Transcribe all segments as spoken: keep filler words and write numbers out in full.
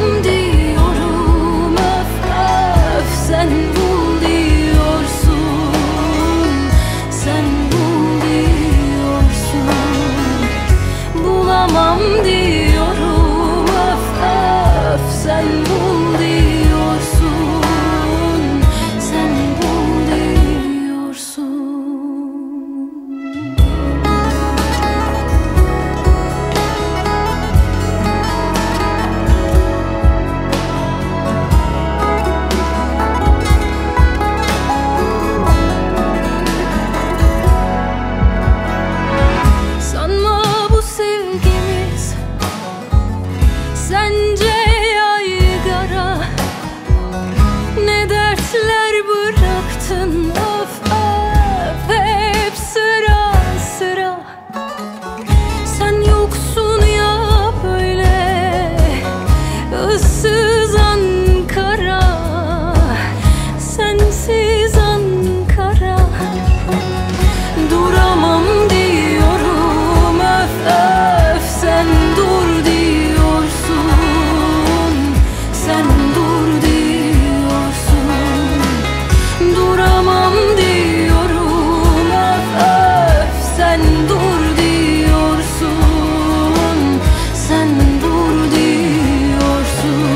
diyorum, öf öf sen bul diyorsun, sen bul diyorsun. Bulamam diyorum, öf öf sen bul diyorsun, sen bul diyorsun. Sanma bu sevgimiz sence yaygara, ne dertler bıraktın, öf öf hep sıra sıra. Sen yoksun ya böyle ıssız Ankara, sensiz Ankara. Duramam diyorum, öf öf sen dur diyorsun, sen dur diyorsun. Duramam diyorum, öf öf sen dur diyorsun, sen dur diyorsun.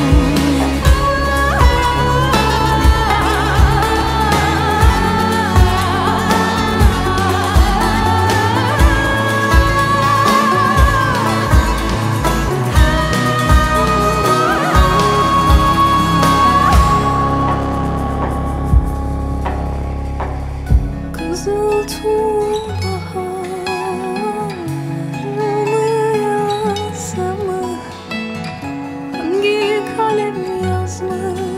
Kızıl tuğbaharımı yazsa mı, hangi kalem yazmış?